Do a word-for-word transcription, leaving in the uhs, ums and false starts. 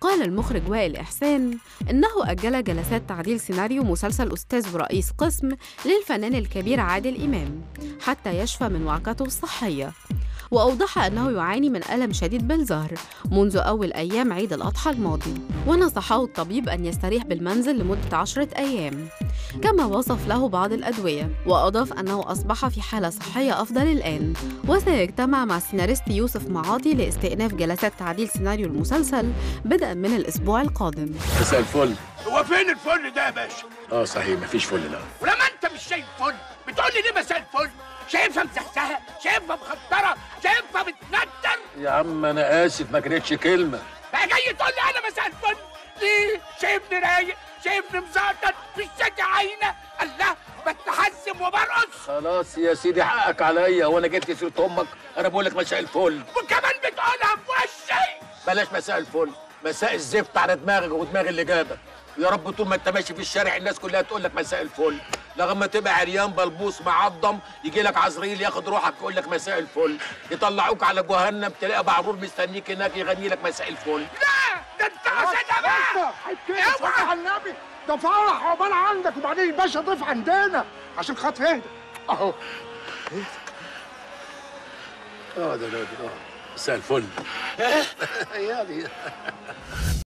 قال المخرج وائل إحسان إنه أجل جلسات تعديل سيناريو مسلسل أستاذ ورئيس قسم للفنان الكبير عادل إمام حتى يشفى من وعكته الصحية، وأوضح أنه يعاني من ألم شديد بالظهر منذ أول أيام عيد الأضحى الماضي، ونصحه الطبيب أن يستريح بالمنزل لمدة عشرة أيام، كما وصف له بعض الأدوية، وأضاف أنه أصبح في حالة صحية أفضل الآن، وسيجتمع مع السيناريست يوسف معاطي لاستئناف جلسات تعديل سيناريو المسلسل بدءا من الأسبوع القادم. مساء الفل. هو فين الفل ده يا باشا؟ اه صحيح مفيش فل لا. ولما انت مش شايف فل بتقول لي ليه مساء الفل؟ شايفها مسحسحه، شايفها مخطره، شايفها بتنتر. يا عم انا اسف ما كانتش كلمه. بقى جاي تقول لي انا مساء الفل؟ ليه؟ شايفني رايق، شايفني مزقطط، مش شاكي عينه، الله بتحزم وبرقص. خلاص يا سيدي حقك عليا، وانا جبت سيره امك؟ انا بقول لك مساء الفل وكمان بتقولها في وشي. بلاش مساء الفل، مساء الزفت على دماغك ودماغ اللي جابك. يا رب طول ما انت ماشي في الشارع الناس كلها تقول لك مساء الفل، لغايه تبقى عريان بلبوس معضم يجي لك عزريل ياخد روحك يقول لك مساء الفل، يطلعوك على جهنم تلاقي بعرور مستنيك هناك يغني لك مساء الفل. لا ده انت عشان بقى. اوعى على النبي، ده فرح عقبال عندك وبعدين الباشا ضيف عندنا عشان خاطر اهدى اهو. اه ده ده مساء الفل. يعني